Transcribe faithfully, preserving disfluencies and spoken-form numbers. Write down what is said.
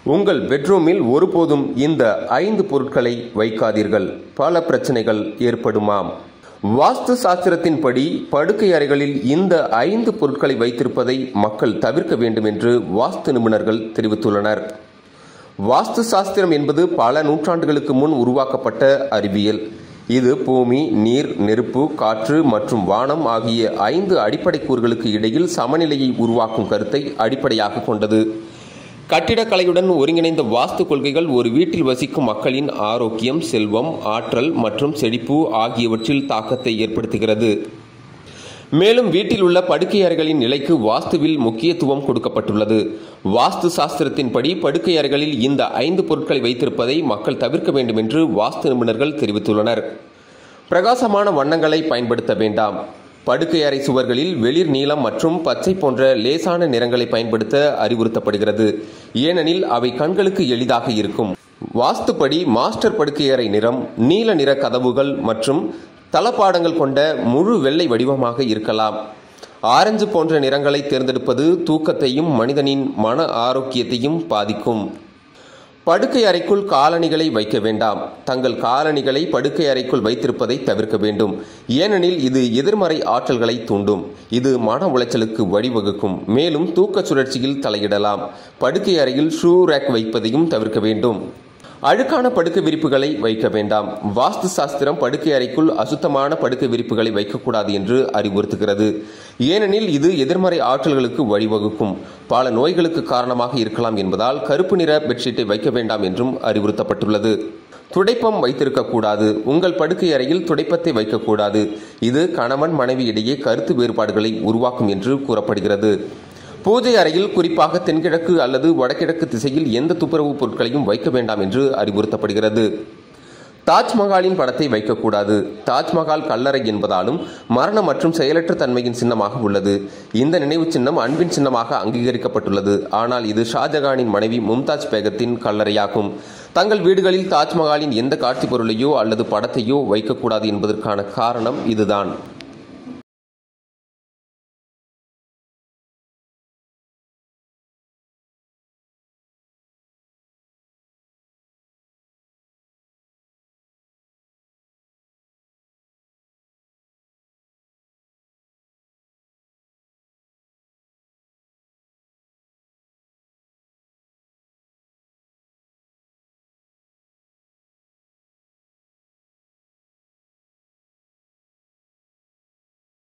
உங்கள் பெட்ரூமில் ஒருபோதும் இந்த ஐந்து பொருட்களை வைக்காதீர்கள், பல பிரச்சனைகள் ஏற்படுமாம். வாஸ்து சாஸ்திரத்தின்படி படுக்கை அறைகளில் இந்த ஐந்து பொருட்களை வைத்திருப்பதை மக்கள் தவிர்க்க வேண்டும் என்று வாஸ்து நிபுணர்கள் தெரிவித்துள்ளனர். வாஸ்து சாஸ்திரம் என்பது பல நூற்றாண்டுகளுக்கு முன் உருவாக்கப்பட்ட அறிவியல். இது பூமி, நீர், நெருப்பு, காற்று மற்றும் வானம் ஆகிய ஐந்து அடிப்படை கூறுகளுக்கு இடையில் சமநிலையை உருவாக்கும் கருத்தை அடிப்படையாக கொண்டது. கட்டிடக்கலையுடன் ஒருங்கிணைந்த வாஸ்து கொள்கைகள் ஒரு வீட்டில் வசிக்கும் மக்களின் ஆரோக்கியம், செல்வம், ஆற்றல் மற்றும் செழிப்பு ஆகியவற்றில் தாக்கத்தை ஏற்படுத்துகிறது. மேலும் வீட்டில் உள்ள படுக்கை அறைகளின் நிலைக்கு வாஸ்துவில் முக்கியத்துவம் கொடுக்கப்பட்டுள்ளது. வாஸ்து சாஸ்திரத்தின்படி படுக்கை அறைகளில் இந்த ஐந்து பொருட்களை வைத்திருப்பதை மக்கள் தவிர்க்க வேண்டும் என்று வாஸ்து நிபுணர்கள் தெரிவித்துள்ளனர். பிரகாசமான வண்ணங்களை பயன்படுத்த வேண்டாம். படுக்கை அறை சுவர்களில் வெளிர் நீலம் மற்றும் பச்சை போன்ற லேசான நிறங்களை பயன்படுத்த அறிவுறுத்தப்படுகிறது. ஏனெனில் அவை கண்களுக்கு எளிதாக இருக்கும். வாஸ்துப்படி மாஸ்டர் படுக்கை அறை நிறம் நீல நிற கதவுகள் மற்றும் தளபாடங்கள் கொண்ட முழு வெள்ளை வடிவமாக இருக்கலாம். ஆரஞ்சு போன்ற நிறங்களை தேர்ந்தெடுப்பது தூக்கத்தையும் மனிதனின் மன ஆரோக்கியத்தையும் பாதிக்கும். படுக்கை அறைக்குள் காலணிகளை வைக்க வேண்டாம். தங்கள் காலணிகளை படுக்கை அறைக்குள் வைத்திருப்பதை தவிர்க்க வேண்டும். ஏனெனில் இது எதிர்மறை ஆற்றல்களை தூண்டும். இது மன உளைச்சலுக்கு வழிவகுக்கும். மேலும் தூக்க சுழற்சியில் தலையிடலாம். படுக்கை அறையில் ஷூ ரேக் வைப்பதையும் தவிர்க்க வேண்டும். அழுக்கான படுக்கை விரிப்புகளை வைக்க வேண்டாம். வாஸ்து சாஸ்திரம் படுக்கை அறைக்குள் அசுத்தமான படுக்கை விரிப்புகளை வைக்கக்கூடாது என்று அறிவுறுத்துகிறது. ஏனெனில் இது எதிர்மறை ஆற்றல்களுக்கு வழிவகுக்கும், பல நோய்களுக்கு காரணமாக இருக்கலாம் என்பதால் கருப்பு நிற பெட்ஷீட்டை வைக்க வேண்டாம் என்றும் அறிவுறுத்தப்பட்டுள்ளது. துடைப்பம் வைத்திருக்கக்கூடாது. உங்கள் படுக்கை அறையில் துடைப்பத்தை வைக்கக்கூடாது. இது கணவன் மனைவி இடையே கருத்து வேறுபாடுகளை உருவாக்கும் என்று கூறப்படுகிறது. பூஜை அறையில் குறிப்பாக தென்கிழக்கு அல்லது வடகிழக்கு திசையில் எந்த துப்புரவு பொருட்களையும் வைக்க வேண்டாம் என்று அறிவுறுத்தப்படுகிறது. தாஜ்மஹாலின் படத்தை வைக்கக்கூடாது. தாஜ்மஹால் கல்லறை என்பதாலும் மரணம் மற்றும் செயலற்ற தன்மையின் சின்னமாக உள்ளது. இந்த நினைவு சின்னம் அன்பின் சின்னமாக அங்கீகரிக்கப்பட்டுள்ளது. ஆனால் இது ஷாஜகானின் மனைவி மும்தாஜ் பேகத்தின் கல்லறையாகும். தங்கள் வீடுகளில் தாஜ்மஹாலின் எந்த காட்சி பொருளையோ அல்லது படத்தையோ வைக்கக்கூடாது என்பதற்கான காரணம் இதுதான்.